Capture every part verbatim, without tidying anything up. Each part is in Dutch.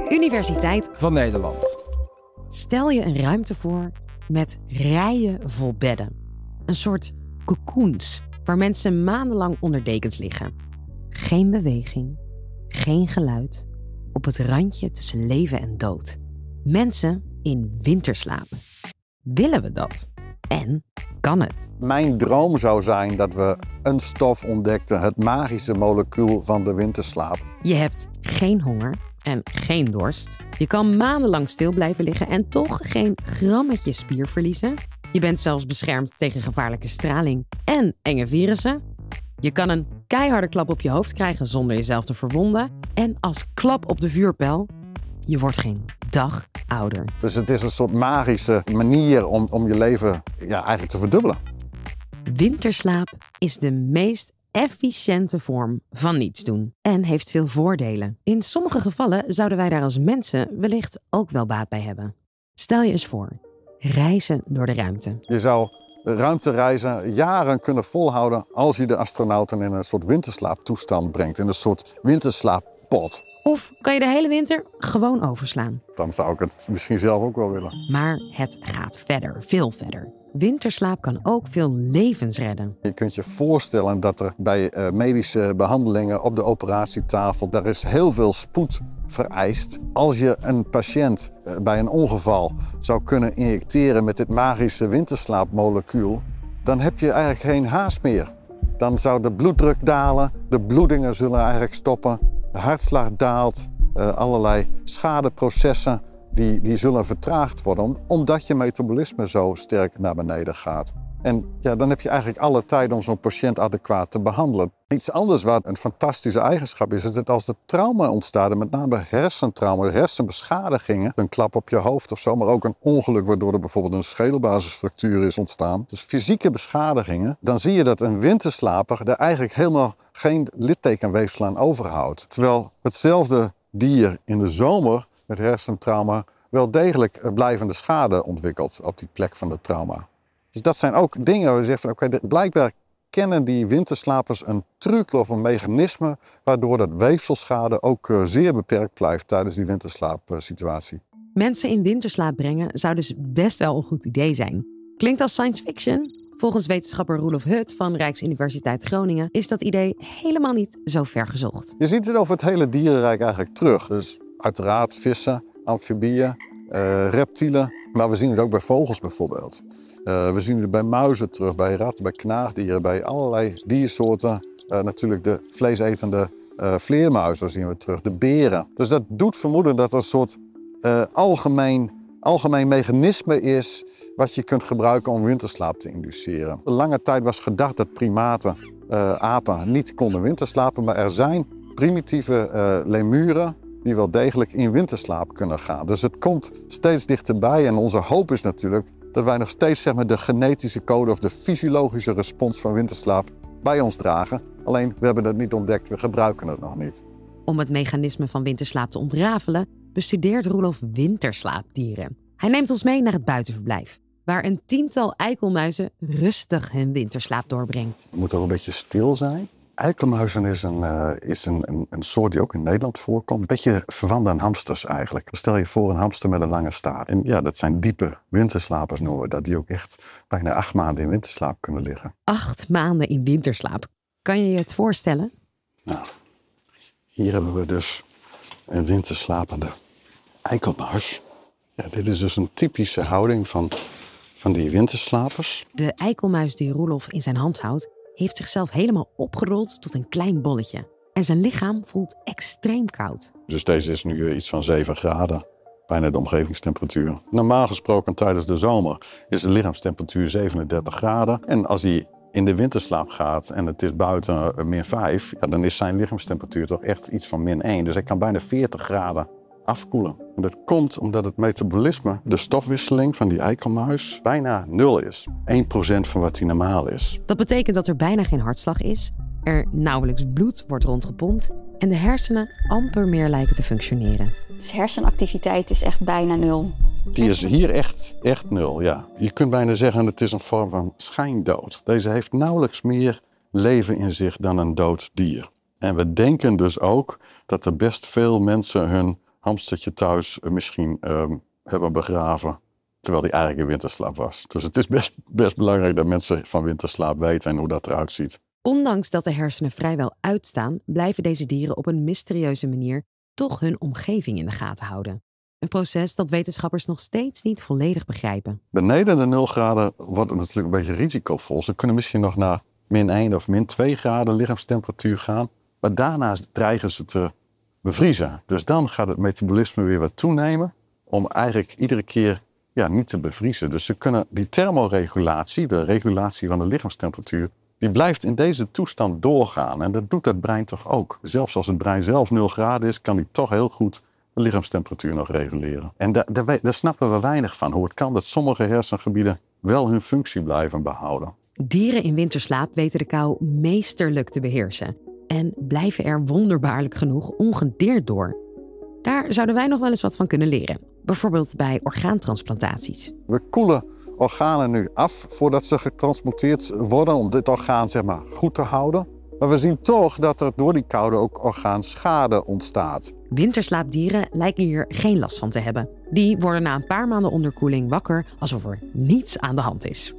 Universiteit van Nederland. Stel je een ruimte voor met rijen vol bedden. Een soort cocoons waar mensen maandenlang onder dekens liggen. Geen beweging, geen geluid. Op het randje tussen leven en dood. Mensen in winterslaap. Willen we dat? En kan het? Mijn droom zou zijn dat we een stof ontdekten, het magische molecuul van de winterslaap. Je hebt geen honger en geen dorst. Je kan maandenlang stil blijven liggen en toch geen grammetje spier verliezen. Je bent zelfs beschermd tegen gevaarlijke straling en enge virussen. Je kan een keiharde klap op je hoofd krijgen zonder jezelf te verwonden. En als klap op de vuurpijl, je wordt geen dag ouder. Dus het is een soort magische manier om, om je leven ja, eigenlijk te verdubbelen. Winterslaap is de meest efficiënte vorm van niets doen en heeft veel voordelen. In sommige gevallen zouden wij daar als mensen wellicht ook wel baat bij hebben. Stel je eens voor, reizen door de ruimte. Je zou ruimtereizen jaren kunnen volhouden als je de astronauten in een soort winterslaaptoestand brengt, in een soort winterslaappot. Of kan je de hele winter gewoon overslaan. Dan zou ik het misschien zelf ook wel willen. Maar het gaat verder, veel verder. Winterslaap kan ook veel levens redden. Je kunt je voorstellen dat er bij uh, medische behandelingen op de operatietafel, daar is heel veel spoed vereist. Als je een patiënt uh, bij een ongeval zou kunnen injecteren met dit magische winterslaapmolecuul, dan heb je eigenlijk geen haast meer. Dan zou de bloeddruk dalen, de bloedingen zullen eigenlijk stoppen, de hartslag daalt, uh, allerlei schadeprocessen Die, die zullen vertraagd worden, omdat je metabolisme zo sterk naar beneden gaat. En ja, dan heb je eigenlijk alle tijd om zo'n patiënt adequaat te behandelen. Iets anders wat een fantastische eigenschap is, is dat als er trauma ontstaat, met name hersentrauma, hersenbeschadigingen, een klap op je hoofd of zo, maar ook een ongeluk waardoor er bijvoorbeeld een schedelbasisfractuur is ontstaan, dus fysieke beschadigingen, dan zie je dat een winterslaper er eigenlijk helemaal geen littekenweefsel aan overhoudt. Terwijl hetzelfde dier in de zomer met hersentrauma wel degelijk blijvende schade ontwikkelt op die plek van het trauma. Dus dat zijn ook dingen waar we zeggen van oké, okay, blijkbaar kennen die winterslapers een truc of een mechanisme waardoor dat weefselschade ook uh, zeer beperkt blijft tijdens die winterslaapsituatie. Mensen in winterslaap brengen zou dus best wel een goed idee zijn. Klinkt als science fiction? Volgens wetenschapper Roelof Hut van Rijksuniversiteit Groningen is dat idee helemaal niet zo ver gezocht. Je ziet het over het hele dierenrijk eigenlijk terug. Dus uiteraard vissen, amfibieën, uh, reptielen, maar we zien het ook bij vogels bijvoorbeeld. Uh, we zien het bij muizen terug, bij ratten, bij knaagdieren, bij allerlei diersoorten. Uh, natuurlijk de vleesetende uh, vleermuizen zien we terug, de beren. Dus dat doet vermoeden dat er een soort uh, algemeen, algemeen mechanisme is wat je kunt gebruiken om winterslaap te induceren. Lange tijd was gedacht dat primaten, uh, apen, niet konden winterslapen, maar er zijn primitieve uh, lemuren die wel degelijk in winterslaap kunnen gaan. Dus het komt steeds dichterbij en onze hoop is natuurlijk dat wij nog steeds zeg maar, de genetische code of de fysiologische respons van winterslaap bij ons dragen. Alleen, we hebben het niet ontdekt, we gebruiken het nog niet. Om het mechanisme van winterslaap te ontrafelen, bestudeert Roelof winterslaapdieren. Hij neemt ons mee naar het buitenverblijf, waar een tiental eikelmuizen rustig hun winterslaap doorbrengt. Het moet ook een beetje stil zijn. Eikelmuizen is, een, uh, is een, een, een soort die ook in Nederland voorkomt. Een beetje verwant aan hamsters eigenlijk. Stel je voor een hamster met een lange staart. En ja, dat zijn diepe winterslapers noemen we dat. Die ook echt bijna acht maanden in winterslaap kunnen liggen. Acht maanden in winterslaap. Kan je je het voorstellen? Nou, hier hebben we dus een winterslapende eikelmuis. Ja, dit is dus een typische houding van, van die winterslapers. De eikelmuis die Roelof in zijn hand houdt, heeft zichzelf helemaal opgerold tot een klein bolletje. En zijn lichaam voelt extreem koud. Dus deze is nu iets van zeven graden, bijna de omgevingstemperatuur. Normaal gesproken tijdens de zomer is de lichaamstemperatuur zevenendertig graden. En als hij in de winterslaap gaat en het is buiten min vijf, ja, dan is zijn lichaamstemperatuur toch echt iets van min één. Dus hij kan bijna veertig graden afkoelen. En dat komt omdat het metabolisme, de stofwisseling van die eikelmuis, bijna nul is. één procent van wat die normaal is. Dat betekent dat er bijna geen hartslag is, er nauwelijks bloed wordt rondgepompt en de hersenen amper meer lijken te functioneren. Dus hersenactiviteit is echt bijna nul. Die is hier echt, echt nul, ja. Je kunt bijna zeggen het is een vorm van schijndood. Deze heeft nauwelijks meer leven in zich dan een dood dier. En we denken dus ook dat er best veel mensen hun hamstertje thuis misschien um, hebben begraven, terwijl die eigenlijk in winterslaap was. Dus het is best, best belangrijk dat mensen van winterslaap weten en hoe dat eruit ziet. Ondanks dat de hersenen vrijwel uitstaan, blijven deze dieren op een mysterieuze manier toch hun omgeving in de gaten houden. Een proces dat wetenschappers nog steeds niet volledig begrijpen. Beneden de nul graden wordt het natuurlijk een beetje risicovol. Ze kunnen misschien nog naar min één of min twee graden lichaamstemperatuur gaan. Maar daarna dreigen ze te bevriezen. Dus dan gaat het metabolisme weer wat toenemen om eigenlijk iedere keer ja, niet te bevriezen. Dus ze kunnen die thermoregulatie, de regulatie van de lichaamstemperatuur, die blijft in deze toestand doorgaan. En dat doet het brein toch ook. Zelfs als het brein zelf nul graden is, kan die toch heel goed de lichaamstemperatuur nog reguleren. En daar, daar, daar snappen we weinig van. Hoe het kan dat sommige hersengebieden wel hun functie blijven behouden. Dieren in winterslaap weten de kou meesterlijk te beheersen. En blijven er wonderbaarlijk genoeg ongedeerd door. Daar zouden wij nog wel eens wat van kunnen leren. Bijvoorbeeld bij orgaantransplantaties. We koelen organen nu af voordat ze getransplanteerd worden, om dit orgaan zeg maar, goed te houden. Maar we zien toch dat er door die koude ook orgaanschade ontstaat. Winterslaapdieren lijken hier geen last van te hebben. Die worden na een paar maanden onderkoeling wakker alsof er niets aan de hand is.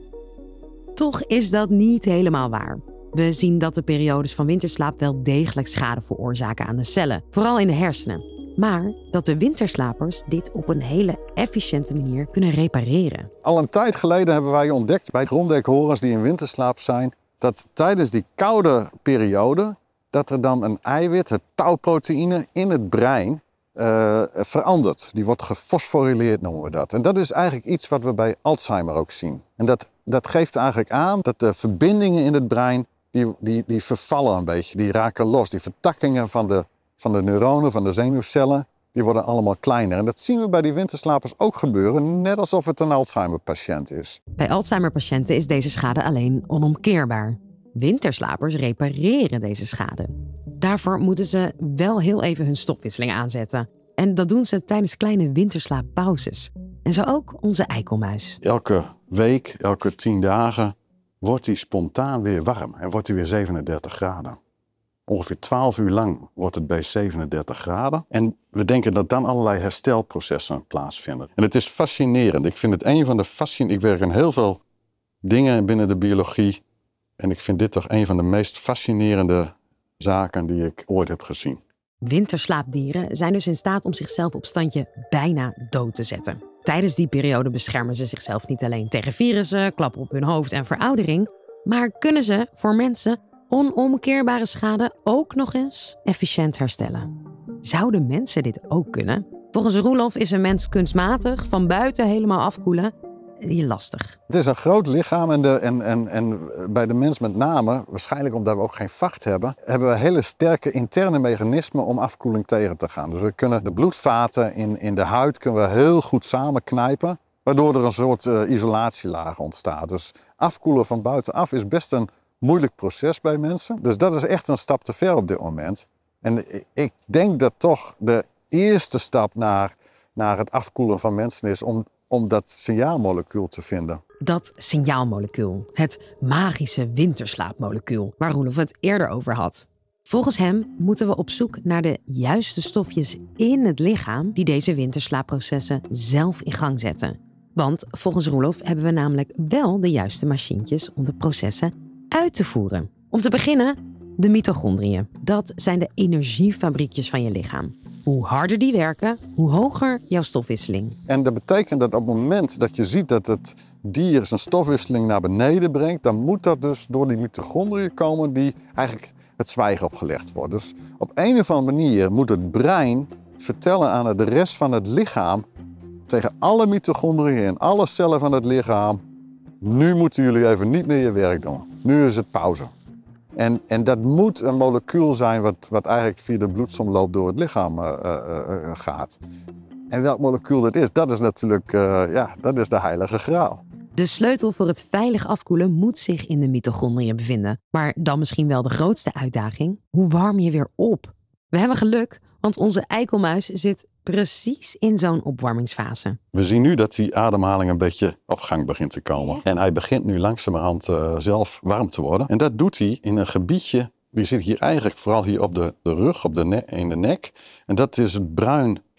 Toch is dat niet helemaal waar. We zien dat de periodes van winterslaap wel degelijk schade veroorzaken aan de cellen, vooral in de hersenen. Maar dat de winterslapers dit op een hele efficiënte manier kunnen repareren. Al een tijd geleden hebben wij ontdekt bij gronddekhorens die in winterslaap zijn, dat tijdens die koude periode, dat er dan een eiwit, het tauproteïne, in het brein uh, verandert. Die wordt gefosforileerd, noemen we dat. En dat is eigenlijk iets wat we bij Alzheimer ook zien. En dat, dat geeft eigenlijk aan dat de verbindingen in het brein, die, die, die vervallen een beetje, die raken los. Die vertakkingen van de, van de neuronen, van de zenuwcellen, die worden allemaal kleiner. En dat zien we bij die winterslapers ook gebeuren, net alsof het een Alzheimer-patiënt is. Bij Alzheimer-patiënten is deze schade alleen onomkeerbaar. Winterslapers repareren deze schade. Daarvoor moeten ze wel heel even hun stofwisseling aanzetten. En dat doen ze tijdens kleine winterslaappauzes. En zo ook onze eikelmuis. Elke week, elke tien dagen wordt hij spontaan weer warm en wordt hij weer zevenendertig graden. Ongeveer twaalf uur lang wordt het bij zevenendertig graden. En we denken dat dan allerlei herstelprocessen plaatsvinden. En het is fascinerend. Ik vind het een van de fascinerende... Ik werk aan heel veel dingen binnen de biologie. En ik vind dit toch een van de meest fascinerende zaken die ik ooit heb gezien. Winterslaapdieren zijn dus in staat om zichzelf op standje bijna dood te zetten. Tijdens die periode beschermen ze zichzelf niet alleen tegen virussen, klappen op hun hoofd en veroudering, maar kunnen ze voor mensen onomkeerbare schade ook nog eens efficiënt herstellen. Zouden mensen dit ook kunnen? Volgens Roelof is een mens kunstmatig van buiten helemaal afkoelen lastig. Het is een groot lichaam en, de, en, en, en bij de mens met name, waarschijnlijk omdat we ook geen vacht hebben, hebben we hele sterke interne mechanismen om afkoeling tegen te gaan. Dus we kunnen de bloedvaten in, in de huid kunnen we heel goed samenknijpen, waardoor er een soort uh, isolatielaag ontstaat. Dus afkoelen van buitenaf is best een moeilijk proces bij mensen. Dus dat is echt een stap te ver op dit moment. En ik denk dat toch de eerste stap naar, naar het afkoelen van mensen is om om dat signaalmolecuul te vinden. Dat signaalmolecuul, het magische winterslaapmolecuul, waar Roelof het eerder over had. Volgens hem moeten we op zoek naar de juiste stofjes in het lichaam die deze winterslaapprocessen zelf in gang zetten. Want volgens Roelof hebben we namelijk wel de juiste machientjes om de processen uit te voeren. Om te beginnen, de mitochondriën. Dat zijn de energiefabriekjes van je lichaam. Hoe harder die werken, hoe hoger jouw stofwisseling. En dat betekent dat op het moment dat je ziet dat het dier zijn stofwisseling naar beneden brengt, dan moet dat dus door die mitochondriën komen die eigenlijk het zwijgen opgelegd wordt. Dus op een of andere manier moet het brein vertellen aan de rest van het lichaam, tegen alle mitochondriën en alle cellen van het lichaam, nu moeten jullie even niet meer je werk doen. Nu is het pauze. En, en dat moet een molecuul zijn wat, wat eigenlijk via de bloedsomloop door het lichaam uh, uh, uh, gaat. En welk molecuul dat is, dat is natuurlijk uh, ja, dat is de heilige graal. De sleutel voor het veilig afkoelen moet zich in de mitochondriën bevinden. Maar dan misschien wel de grootste uitdaging, hoe warm je weer op? We hebben geluk, want onze eikelmuis zit precies in zo'n opwarmingsfase. We zien nu dat die ademhaling een beetje op gang begint te komen. En hij begint nu langzamerhand uh, zelf warm te worden. En dat doet hij in een gebiedje, die zit hier eigenlijk vooral hier op de, de rug, op de ne- in de nek. En dat is het bruin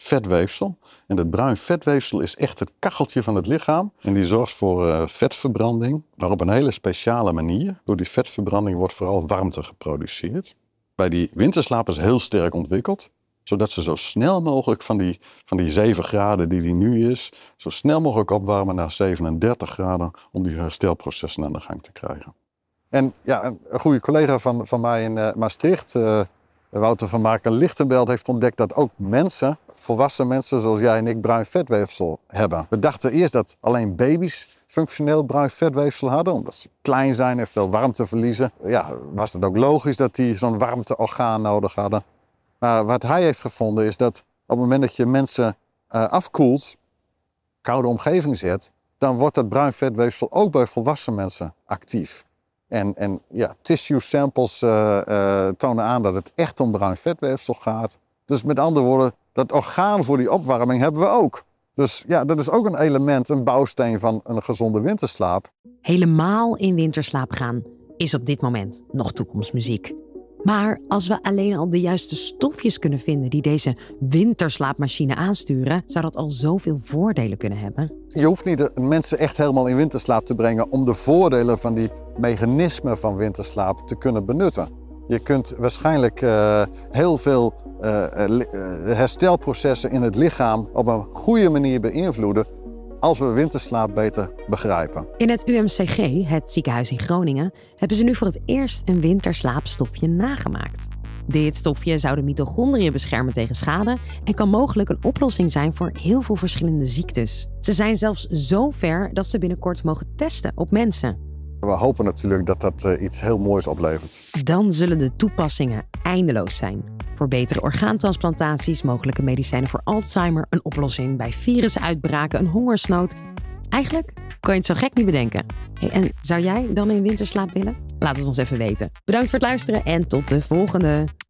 vetweefsel. En dat bruin vetweefsel is echt het kacheltje van het lichaam. En die zorgt voor uh, vetverbranding, maar op een hele speciale manier. Door die vetverbranding wordt vooral warmte geproduceerd. Bij die winterslaap is heel sterk ontwikkeld. Zodat ze zo snel mogelijk van die, van die zeven graden die die nu is, zo snel mogelijk opwarmen naar zevenendertig graden om die herstelprocessen aan de gang te krijgen. En ja, een goede collega van, van mij in uh, Maastricht, uh, Wouter van Marken-Lichtenbelt, heeft ontdekt dat ook mensen, volwassen mensen zoals jij en ik, bruin vetweefsel hebben. We dachten eerst dat alleen baby's functioneel bruin vetweefsel hadden, omdat ze klein zijn en veel warmte verliezen. Ja, was het ook logisch dat die zo'n warmteorgaan nodig hadden. Maar wat hij heeft gevonden is dat op het moment dat je mensen uh, afkoelt, koude omgeving zet, dan wordt dat bruin vetweefsel ook bij volwassen mensen actief. En, en ja, tissue samples uh, uh, tonen aan dat het echt om bruin vetweefsel gaat. Dus met andere woorden, dat orgaan voor die opwarming hebben we ook. Dus ja, dat is ook een element, een bouwsteen van een gezonde winterslaap. Helemaal in winterslaap gaan is op dit moment nog toekomstmuziek. Maar als we alleen al de juiste stofjes kunnen vinden die deze winterslaapmachine aansturen, zou dat al zoveel voordelen kunnen hebben. Je hoeft niet de mensen echt helemaal in winterslaap te brengen om de voordelen van die mechanismen van winterslaap te kunnen benutten. Je kunt waarschijnlijk uh, heel veel uh, uh, herstelprocessen in het lichaam op een goede manier beïnvloeden als we winterslaap beter begrijpen. In het U M C G, het ziekenhuis in Groningen, hebben ze nu voor het eerst een winterslaapstofje nagemaakt. Dit stofje zou de mitochondriën beschermen tegen schade en kan mogelijk een oplossing zijn voor heel veel verschillende ziektes. Ze zijn zelfs zo ver dat ze binnenkort mogen testen op mensen. We hopen natuurlijk dat dat uh, iets heel moois oplevert. Dan zullen de toepassingen eindeloos zijn. Voor betere orgaantransplantaties, mogelijke medicijnen voor Alzheimer, een oplossing bij virusuitbraken, een hongersnood. Eigenlijk kan je het zo gek niet bedenken. Hey, en zou jij dan in winterslaap willen? Laat het ons even weten. Bedankt voor het luisteren en tot de volgende.